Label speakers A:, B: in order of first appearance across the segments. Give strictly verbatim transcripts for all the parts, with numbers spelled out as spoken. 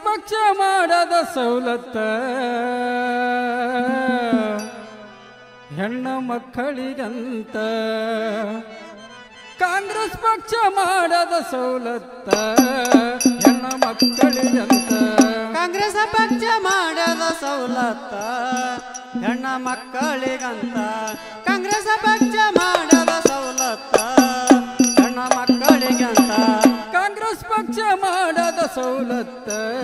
A: ಪಕ್ಷ ಮಾಡದ ಸವಲತ್ತ ಹೆಣ್ಣ ಮಕ್ಕಳಿಗಂತ ಕಾಂಗ್ರೆಸ್ ಪಕ್ಷ ಮಾಡದ ಸವಲತ್ತ ಹೆಣ್ಣ ಮಕ್ಕಳಿಗಂತ
B: ಕಾಂಗ್ರೆಸ್ ಪಕ್ಷ ಮಾಡದ ಸವಲತ್ತ ಹೆಣ್ಣ ಮಕ್ಕಳಿಗಂತ ಕಾಂಗ್ರೆಸ್ ಪಕ್ಷ ಮಾಡದ ಸವಲತ್ತ ಹೆಣ್ಣ ಮಕ್ಕಳಿಗಂತ
A: ಕಾಂಗ್ರೆಸ್ ಪಕ್ಷ ಮಾಡದ ಸವಲತ್ತ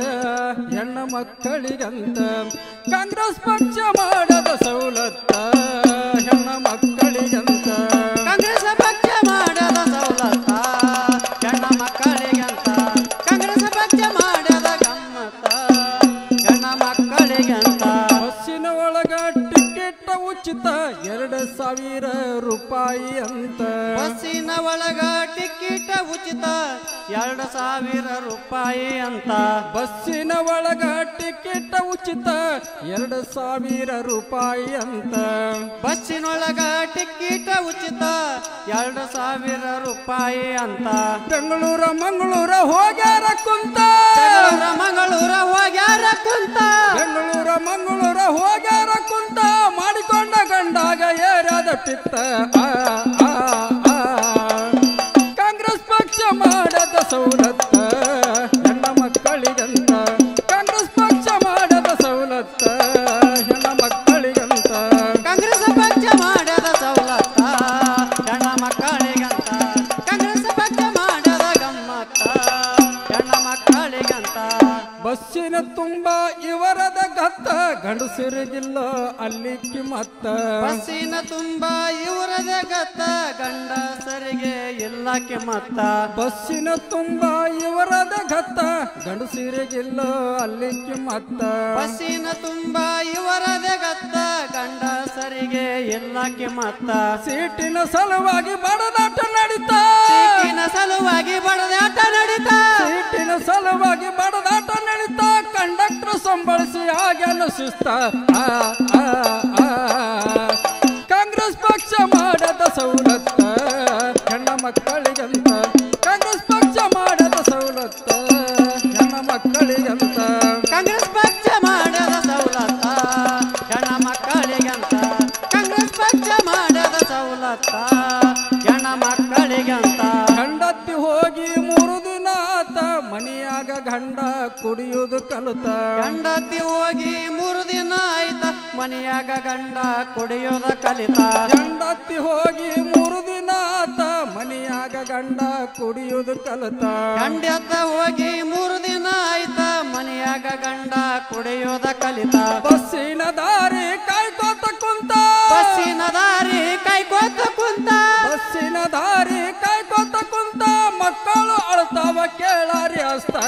A: ಹೆಣ್ಣ ಮಕ್ಕಳಿಗಂತ ಕಾಂಗ್ರೆಸ್ ಪಕ್ಷ ಮಾಡದ ಸವಲತ್ತ ಹೆಣ್ಣ ಮಕ್ಕಳಿಗಂತ
B: ಕಾಂಗ್ರೆಸ್ ಪಕ್ಷ ಮಾಡದ ಸವಲತ್ತ ಹೆಣ್ಣ ಮಕ್ಕಳಿಗಂತ ಕಾಂಗ್ರೆಸ್ ಪಕ್ಷ ಮಾಡದ ಗಮ್ಮತ್ತ ಹೆಣ್ಣ ಮಕ್ಕಳಿಗಂತ
A: ಬಸ್ಸಿನ ಒಳಗ ಟಿಕೆಟ್ ಉಚಿತ ಎರಡು ಸಾವಿರ ರೂಪಾಯಿ ಅಂತ
B: ಬಸ್ಸಿನ ಒಳಗ ಟಿಕೆಟ್ ಉಚಿತ ಎರಡು ಸಾವಿರ ರೂಪಾಯಿ ಅಂತ
A: ಬಸ್ಸಿನ ಒಳಗ ಟಿಕೆಟ್ ಉಚಿತ ಎರಡು ಸಾವಿರ ರೂಪಾಯಿ ಅಂತ
B: ಬಸ್ಸಿನೊಳಗ ಟಿಕೆಟ್ ಉಚಿತ ಎರಡು ಸಾವಿರ ರೂಪಾಯಿ ಅಂತ
A: ಬೆಂಗಳೂರ ಮಂಗಳೂರ ಹೋಗ್ಯಾರ ಕುಂತ
B: ಬೆಂಗಳೂರ ಮಂಗಳೂರ ಹೋಗ್ಯಾರ ಕುಂತ
A: ಬೆಂಗಳೂರ ಮಂಗಳೂರ ಹೋಗ್ಯಾರ ಕುಂತ ಮಾಡಿಕೊಂಡ ಗಂಡಾಗ ಏರಾದ ಪಿತ್ತ ಆ, ಆ, ಆ. ಕಾಂಗ್ರೆಸ್ ಪಕ್ಷ ಮಾಡದ ಸವಲತ್ತ ಹೆಣ್ಣ ಮಕ್ಕಳಿಗಂತ ಕಾಂಗ್ರೆಸ್ ಪಕ್ಷ ಮಾಡದ ಸವಲತ್ತ ಹೆಣ್ಣ ಮಕ್ಕಳಿಗಂತ
B: ಕಾಂಗ್ರೆಸ್ ಪಕ್ಷ ಮಾಡದ ಸವಲತ್ತ ಹೆಣ್ಣ ಮಕ್ಕಳಿಗಂತ ಕಾಂಗ್ರೆಸ್ ಪಕ್ಷ ಮಾಡದ ಗಮ್ಮತ್ತ ಹೆಣ್ಣ ಮಕ್ಕಳಿಗಂತ
A: ಬಸ್ಸಿನ ತುಂಬ ಇವರದ ಗತ್ತ ಗಂಡಸರಿಗಿಲ್ಲ ಅಲ್ಲಿ ಕಿಮ್ಮತ್ತ
B: ಬಸ್ಸಿನ ತುಂಬ ಇವರದ ಗತ್ತ ಗಂಡಸರಿಗೆ ಇಲ್ಲ ಕಿಮ್ಮತ್ತ
A: ಬಸ್ಸಿನ ತುಂಬ ಇವರದ ಗತ್ತ ಗಂಡಸರಿಗಿಲ್ಲ ಅಲ್ಲಿ ಕಿಮ್ಮತ್ತ
B: ಬಸ್ಸಿನ ತುಂಬ ಇವರದ ಗತ್ತ ಗಂಡಸರಿಗೆ ಇಲ್ಲ ಕಿಮ್ಮತ್ತ
A: ಸೀಟಿನ ಸಲುವಾಗಿ ಬಡದಾಟ ನಡೀತಾ
B: ಸೀಟಿನ ಸಲುವಾಗಿ ಬಡದಾಟ ನಡೀತಾ
A: ಸೀಟಿನ ಸಲುವಾಗಿ ಬಡದಾಟ ನಡೀತಾ ಕಂಡಕ್ಟರ್ ಸಂಬಳಿಸಿ ಹಾಗೆನ್ನು ಶಿಸ್ತ ಆ, ಆ, ಆ. ಕಾಂಗ್ರೆಸ್ ಪಕ್ಷ ಮಾಡದ ಸವಲತ್ತ ಹೆಣ್ಣ ಮಕ್ಕಳಿಗಂತ ಕಾಂಗ್ರೆಸ್ ಪಕ್ಷ ಮಾಡದ ಸವಲತ್ತ ಹೆಣ್ಣ ಮಕ್ಕಳಿಗಂತ
B: ಕಾಂಗ್ರೆಸ್ ಪಕ್ಷ ಮಾಡದ ಸವಲತ್ತ ಹೆಣ್ಣ ಮಕ್ಕಳಿಗಂತ ಕಾಂಗ್ರೆಸ್ ಪಕ್ಷ ಮಾಡದ ಸವಲತ್ತ ಹೆಣ್ಣ ಮಕ್ಕಳಿಗಂತ
A: ಗಂಡತ್ತಿ ಹೋಗಿ ಮೂರು ದಿನ ಆತ ಮನಿಯಾಗ ಗಂಡ ಕುಡಿಯುವುದು ಕಲಿತ
B: ಗಂಡತಿ ಹೋಗಿ ಮೂರು ದಿನ ಆಯ್ತ ಮನೆಯಾಗ ಗಂಡ ಕುಡಿಯೋದ ಕಲಿತ
A: ಗಂಡತ್ತಿ ಹೋಗಿ ಮೂರು ದಿನ ಆತ ಮನಿಯಾಗ ಗಂಡ ಕುಡಿಯುವುದು ಕಲಿತ
B: ಗಂಡತ್ತ ಹೋಗಿ ಮೂರು ದಿನ ಆಯ್ತ ಮನೆಯಾಗ ಗಂಡ ಕುಡಿಯೋದ ಕಲಿತ
A: ಬಸ್ಸಿನ ದಾರಿ ಕಾಯ್ಕೋತ ಕುಂತ
B: ಬಸ್ಸಿನ ದಾರಿ ಕೈಕೋತ ಕುಂತ
A: ಬಸ್ಸಿನ ದಾರಿ ಕಾಯ್ಕೋತ ಕುಂತ ಮಕ್ಕಳು ಅಳ್ತಾವ ಕೇಳಾರಿ ಹಸ್ತ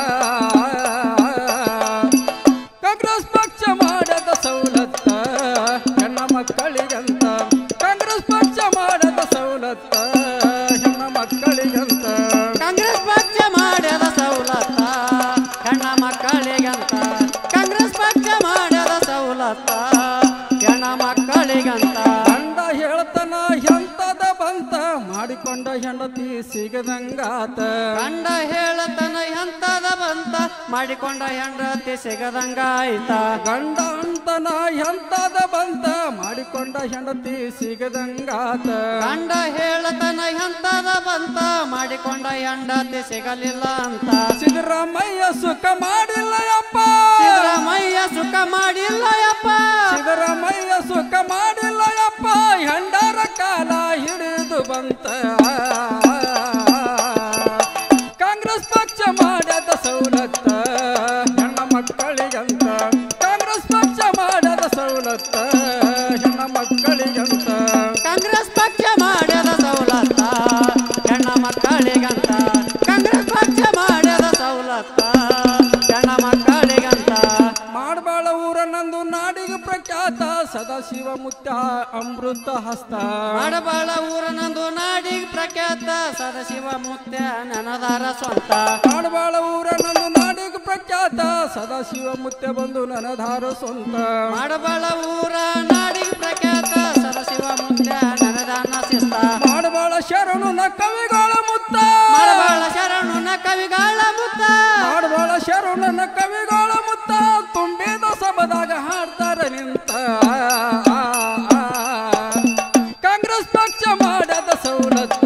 A: ಕಾಂಗ್ರೆಸ್ ಪಕ್ಷ ಮಾಡದ ಸವಲತ್ತ ಹೆಣ್ಣ ಮಕ್ಕಳಿಗಂತ ಕಾಂಗ್ರೆಸ್ ಪಕ್ಷ ಮಾಡದ ಸವಲತ್ತ ಹೆಣ್ಣ ಮಕ್ಕಳಿಗಂತ
B: ಕಾಂಗ್ರೆಸ್ ಪಕ್ಷ ಮಾಡದ ಸವಲತ್ತ ಹೆಣ್ಣ ಮಕ್ಕಳಿಗಂತ ಕಾಂಗ್ರೆಸ್ ಪಕ್ಷ ಮಾಡದ ಸವಲತ್ತ ಹೆಣ್ಣ ಮಕ್ಕಳಿಗಂತ
A: ಗಂಡ ಹೇಳ್ತನ ಎಂತದ ಬಂತ ಮಾಡಿಕೊಂಡ ಹೆಂಡತಿ ಸಿಗದಂಗಾತ
B: ಗಂಡ ಹೇಳತನ ಎಂತದ ಬಂತ ಮಾಡಿಕೊಂಡ ಹೆಂಡತಿ ಸಿಗದಂಗಾಯ್ತ
A: ಗಂಡ ಅಂತನ ಎಂತದ ಬಂತ ಮಾಡಿಕೊಂಡ ಹೆಂಡತಿ ಸಿಗದಂಗಾತ
B: ಗಂಡ ಹೇಳತನ ಎಂತದ ಬಂತ ಮಾಡಿಕೊಂಡ ಹೆಂಡತಿ ಸಿಗಲಿಲ್ಲ ಅಂತ
A: ಸಿದ್ದರಾಮಯ್ಯ ಸುಖ ಮಾಡಿಲ್ಲ ಯಪ್ಪ
B: ಸಿದ್ದರಾಮಯ್ಯ ಸುಖ ಮಾಡಿಲ್ಲ ಯಪ್ಪ
A: ಸಿದ್ದರಾಮಯ್ಯ ಸುಖ ಮಾಡಿಲ್ಲ ಯಪ್ಪ ಹೆಂಡರ ಕಾಲ ಹಿಡಿದು ಬಂತ ಕಾಂಗ್ರೆಸ್ ಪಕ್ಷ ಮಾಡದ ಸವಲತ್ತ ಹೆಣ್ಣ ಮಕ್ಕಳಿಗಂತ ಕಾಂಗ್ರೆಸ್ ಪಕ್ಷ ಮಾಡದ ಸವಲತ್ತ ಹೆಣ್ಣ ಮಕ್ಕಳಿಗಂತ
B: ಕಾಂಗ್ರೆಸ್ ಪಕ್ಷ ಮಾಡದ ಸವಲತ್ತ ಹೆಣ್ಣ ಮಕ್ಕಳಿಗಂತ ಕಾಂಗ್ರೆಸ್ ಪಕ್ಷ ಮಾಡದ ಸವಲತ್ತ ಹೆಣ್ಣ ಮಕ್ಕಳಿಗಂತ
A: ಮಾಡಬಾಳ ಊರ ನಂದು ನಾಡಿಗೆ ಪ್ರಖ್ಯಾತ ಸದಾಶಿವ ಮುತ್ಯ ಅಮೃತ ಹಸ್ತ
B: ಮಾಡಬಾಳ ಊರನಂದು ನಾಡಿಗೆ ಪ್ರಖ್ಯಾತ ಸದಾಶಿವ ಮುತ್ಯ ನನದಾರ ಸ್ವಂತ
A: ಮಾಡಬಾಳ ಊರ ನಂದು ನಾಡಿಗೆ ಪ್ರಖ್ಯಾತ ಸದಾಶಿವ ಮುತ್ಯ ಬಂದು ನನಧಾರ ಸ್ವಂತ
B: ಮಾಡಬಾಳ ಊರ ನಾಡಿಗೆ ಪ್ರಖ್ಯಾತ ಸದಾಶಿವ ಮುತ್ಯ ನನದಾನ ಶಿಸ್ತ
A: ಮಾಡಬಾಳ ಶರಣುನ ಕವಿಗಳ ಮುತ್ತ
B: ಮಾಡಬಾಳ ಶರಣುನ ಕವಿಗಳ ಮುತ್ತ
A: ಮಾಡಬಾಳ ಶರಣನ ಕವಿ ನಿರ್ಲಕ್ಷ್ಯ ಮಾಡದ ಸೌಲತ್ತು